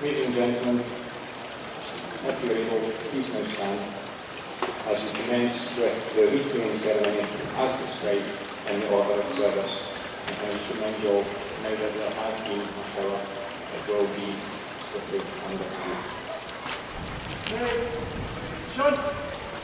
Ladies and gentlemen, if you are able, please now stand as we commence with the wreath-laying ceremony as described in the order of service. And I just remind you all, now that there has been a shower, it will be slippery under the feet. Sean!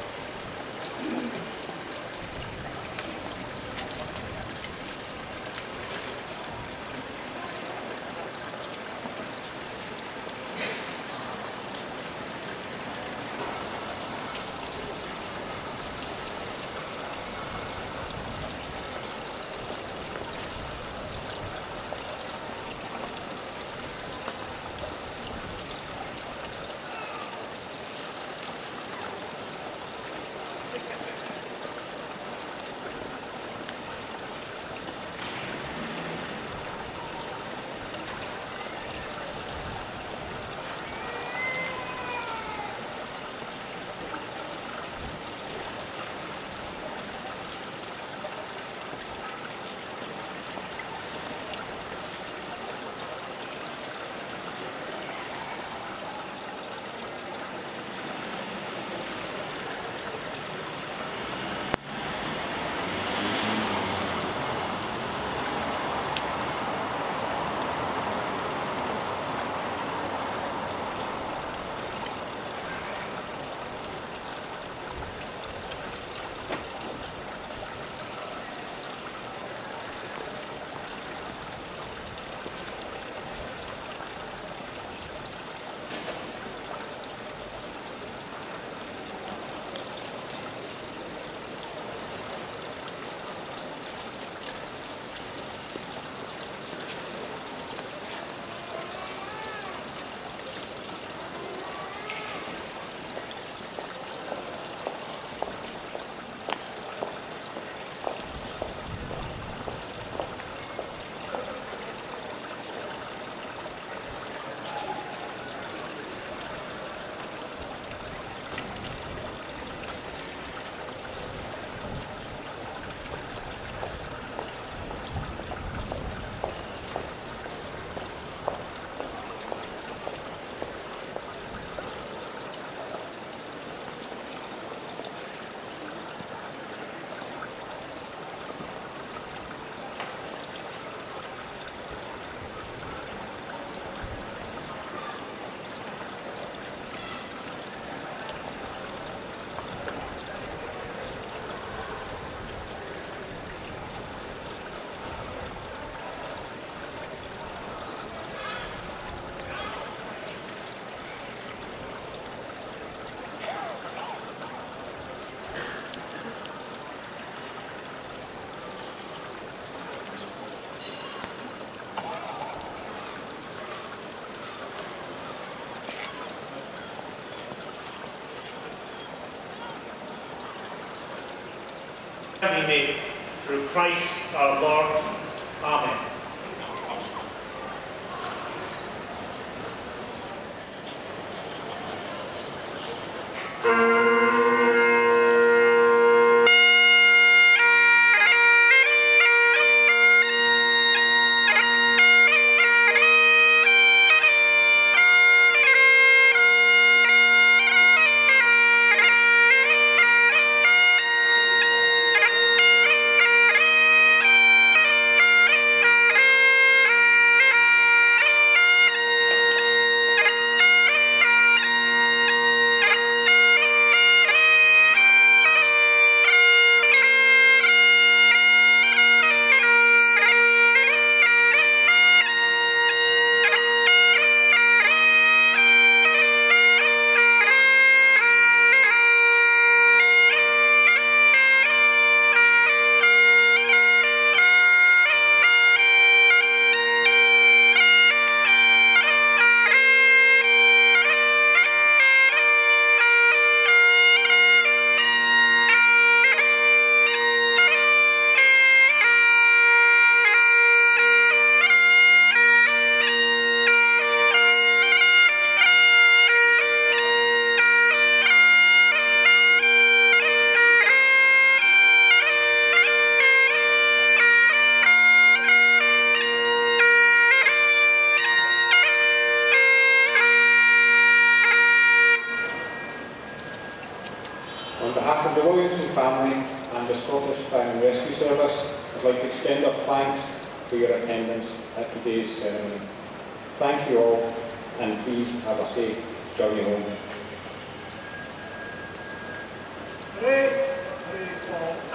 We may, through Christ our Lord. Amen. On behalf of the Williamson family and the Scottish Fire and Rescue Service, I'd like to extend our thanks for your attendance at today's ceremony. Thank you all, and please have a safe journey home. Hooray! Hooray, Paul.